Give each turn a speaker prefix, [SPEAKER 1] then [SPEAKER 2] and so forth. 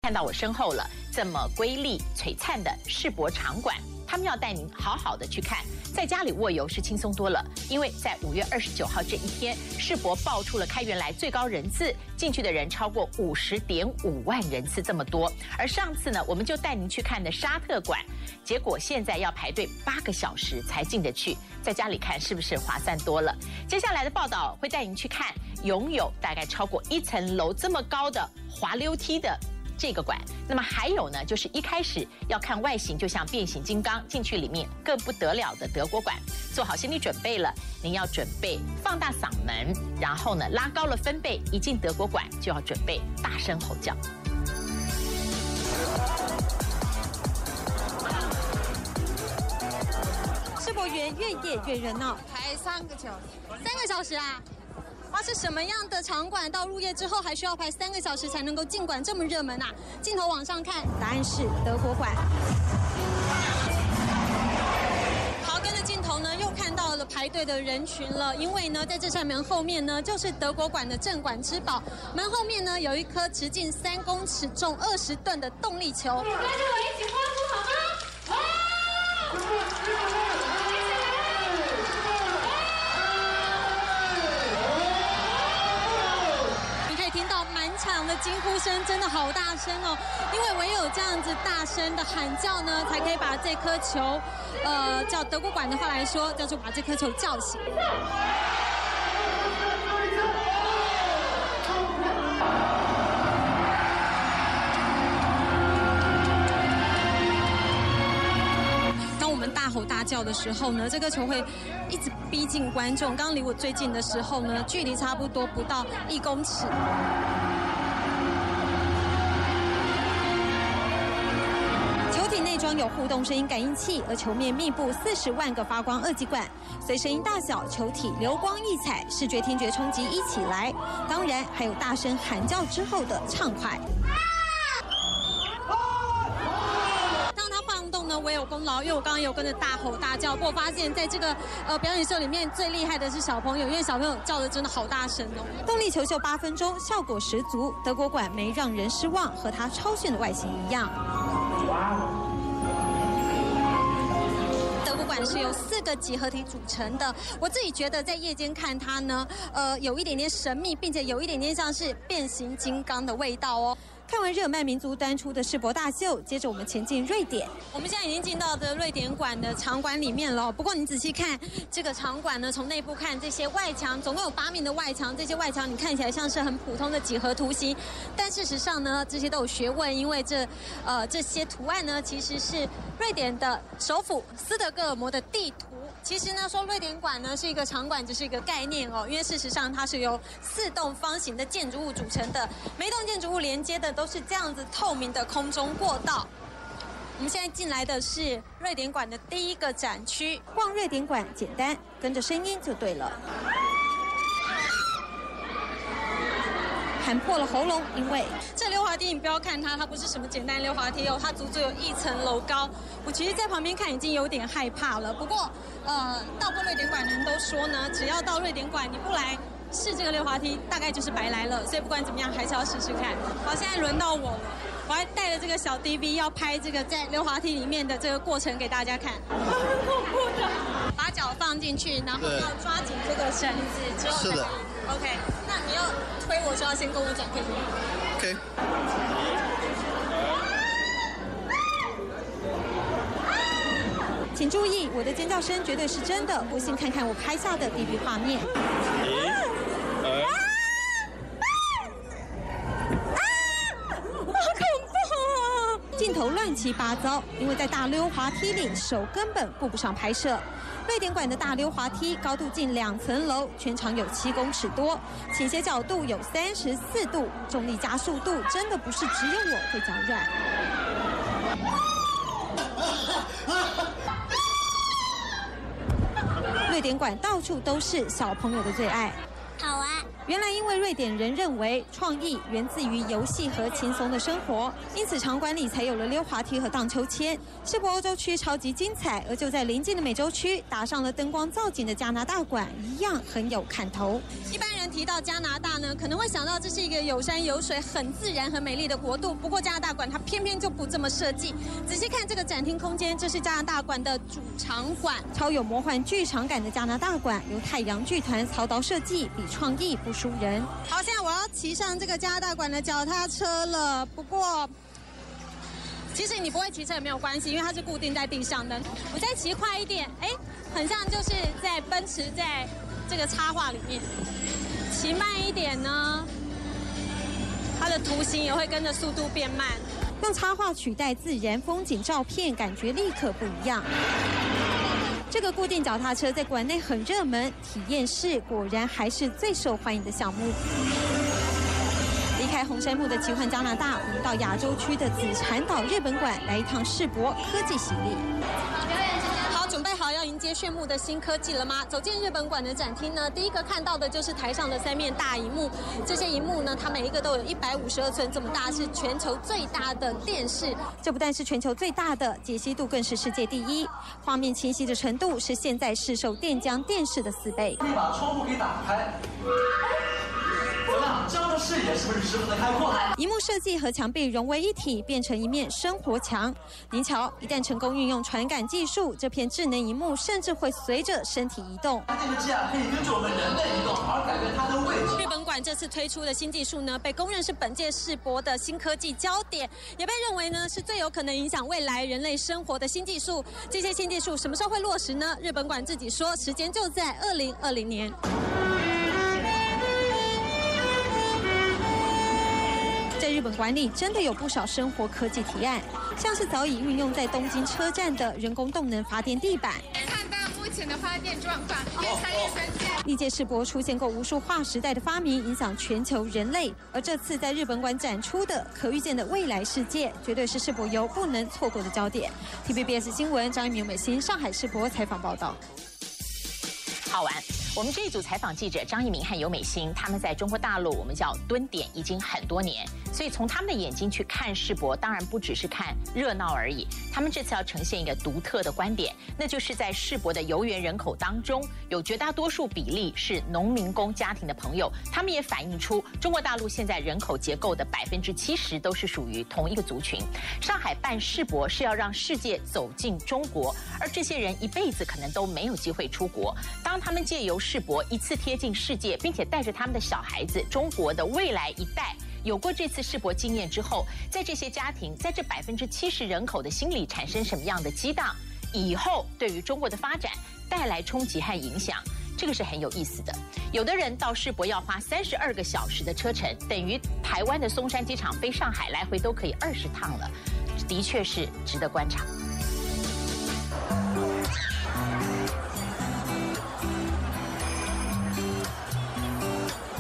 [SPEAKER 1] 看到我身后了，这么瑰丽璀璨的世博场馆，他们要带您好好的去看。在家里卧游是轻松多了，因为在5月29号这一天，世博爆出了开园来最高人次，进去的人超过50.5万人次，这么多。而上次呢，我们就带您去看的沙特馆，结果现在要排队8个小时才进得去，在家里看是不是划算多了？接下来的报道会带您去看拥有大概超过1层楼这么高的滑溜梯的这个馆。那么还有呢，就是一开始要看外形就像变形金刚，进去里面更不得了的德国馆。做好心理准备了，您要准备放大嗓门，然后呢拉高了分贝，一进德国馆就要准备大声吼叫。
[SPEAKER 2] 世博园越夜越热闹，
[SPEAKER 3] 排3个小时
[SPEAKER 2] ，3个小时啊！哇，是什么样的场馆到入夜之后还需要排3个小时才能够进馆，这么热门啊？镜头往上看，答案是德国馆。好，跟着镜头呢，又看到了排队的人群了。因为呢，在这扇门后面呢，就是德国馆的镇馆之宝。门后面呢，有一颗直径3公尺、重20吨的动力球。跟着我一起欢呼好吗？场的惊呼声真的好大声哦，因为唯有这样子大声的喊叫呢，才可以把这颗球，叫德国馆的话来说，叫做把这颗球叫醒。当我们大吼大叫的时候呢，这个球会一直逼近观众。刚离我最近的时候呢，距离差不多不到1公尺。球体内装有互动声音感应器，而球面密布40万个发光二极管，随声音大小、球体流光溢彩，视觉听觉冲击一起来。当然还有大声喊叫之后的畅快。我也有功劳，因为我刚刚有跟着大吼大叫。不过发现在这个表演秀里面最厉害的是小朋友，因为小朋友叫的真的好大声哦。动力球秀8分钟，效果十足。德国馆没让人失望，和它超炫的外形一样。德国馆是由4个几何体组成的。我自己觉得在夜间看它呢，有一点点神秘，并且有一点点像是变形金刚的味道哦。看完日耳曼民族端出的世博大秀，接着我们前进瑞典。我们现在已经进到的瑞典馆的场馆里面了。不过你仔细看这个场馆呢，从内部看这些外墙，总共有8面的外墙。这些外墙你看起来像是很普通的几何图形，但事实上呢，这些都有学问，因为这些图案呢，其实是瑞典的首府斯德哥尔摩的地图。其实呢，说瑞典馆呢是一个场馆，只是一个概念哦，因为事实上它是由4栋方形的建筑物组成的，每栋建筑物连接的都是这样子透明的空中过道。我们现在进来的是瑞典馆的第1个展区，逛瑞典馆简单，跟着声音就对了。喊破了喉咙，因为这溜滑梯你不要看它，它不是什么简单溜滑梯哦，它足足有1层楼高。我其实在旁边看已经有点害怕了。不过，到过瑞典馆的人都说呢，只要到瑞典馆你不来试这个溜滑梯，大概就是白来了。所以不管怎么样，还是要试试看。好，现在轮到我了，我还带着这个小 DV 要拍这个在溜滑梯里面的这个过程给大家看。很恐怖的，把脚放进去，然后要抓紧这个绳子，之后
[SPEAKER 4] 是的
[SPEAKER 2] OK， 那你要推我就要先跟我讲，可以吗
[SPEAKER 4] ？OK。
[SPEAKER 2] 请注意，我的尖叫声绝对是真的，不信看看我拍下的 DV 画面。好恐怖啊！镜头乱七八糟，因为在大溜滑梯里，手根本顾不上拍摄。瑞典馆的大溜滑梯高度近2层楼，全长有7公尺多，倾斜角度有34度，重力加速度真的不是只有我会脚软。瑞典馆到处都是小朋友的最爱。
[SPEAKER 5] 好啊！
[SPEAKER 2] 原来因为瑞典人认为创意源自于游戏和轻松的生活，因此场馆里才有了溜滑梯和荡秋千。世博欧洲区超级精彩，而就在邻近的美洲区打上了灯光造景的加拿大馆一样很有看头。一般人人提到加拿大呢，可能会想到这是一个有山有水、很自然、很美丽的国度。不过加拿大馆它偏偏就不这么设计。仔细看这个展厅空间，这是加拿大馆的主场馆，超有魔幻剧场感的加拿大馆由太阳剧团操刀设计，比创意不输人。好，现在我要骑上这个加拿大馆的脚踏车了，不过。其实你不会骑车也没有关系，因为它是固定在地上的。我再骑快一点，哎，很像就是在奔驰在这个插画里面。骑慢一点呢，它的图形也会跟着速度变慢。用插画取代自然风景照片，感觉立刻不一样。这个固定脚踏车在馆内很热门，体验式果然还是最受欢迎的项目。离开红杉木的奇幻加拿大，我们到亚洲区的紫禅岛日本馆来一趟世博科技行李。好，准备好要迎接炫目的新科技了吗？走进日本馆的展厅呢，第一个看到的就是台上的3面大萤幕。这些萤幕呢，它每一个都有152寸这么大，是全球最大的电视。这不但是全球最大的，解析度更是世界第一，画面清晰的程度是现在市售电浆电视的4倍。
[SPEAKER 3] 可以把窗户给打开。这样的视野是不是十分的开阔？
[SPEAKER 2] 萤幕设计和墙壁融为一体，变成一面生活墙。您瞧，一旦成功运用传感技术，这片智能萤幕甚至会随着身体移动。
[SPEAKER 3] 电视机可以根据我们人的移动而改变它的位置。
[SPEAKER 2] 日本馆这次推出的新技术呢，被公认是本届世博的新科技焦点，也被认为呢是最有可能影响未来人类生活的新技术。这些新技术什么时候会落实呢？日本馆自己说，时间就在2020年。在日本馆里，真的有不少生活科技提案，像是早已运用在东京车站的人工动能发电地板。
[SPEAKER 4] 看到目前的发电状况，越拆越生气。
[SPEAKER 2] 历届世博出现过无数划时代的发明，影响全球人类。而这次在日本馆展出的可预见的未来世界，绝对是世博游不能错过的焦点。TVBS 新闻张一鸣、美心上海世博采访报道。
[SPEAKER 1] 好玩。我们这一组采访记者张一鸣和尤美欣，他们在中国大陆我们叫蹲点已经很多年，所以从他们的眼睛去看世博，当然不只是看热闹而已。他们这次要呈现一个独特的观点，那就是在世博的游园人口当中，有绝大多数比例是农民工家庭的朋友，他们也反映出中国大陆现在人口结构的70%都是属于同一个族群。上海办世博是要让世界走进中国，而这些人一辈子可能都没有机会出国，当他们借由世博一次贴近世界，并且带着他们的小孩子，中国的未来一代有过这次世博经验之后，在这些家庭，在这70%人口的心里产生什么样的激荡，以后对于中国的发展带来冲击和影响，这个是很有意思的。有的人到世博要花32个小时的车程，等于台湾的松山机场飞上海来回都可以20趟了，的确是值得观察。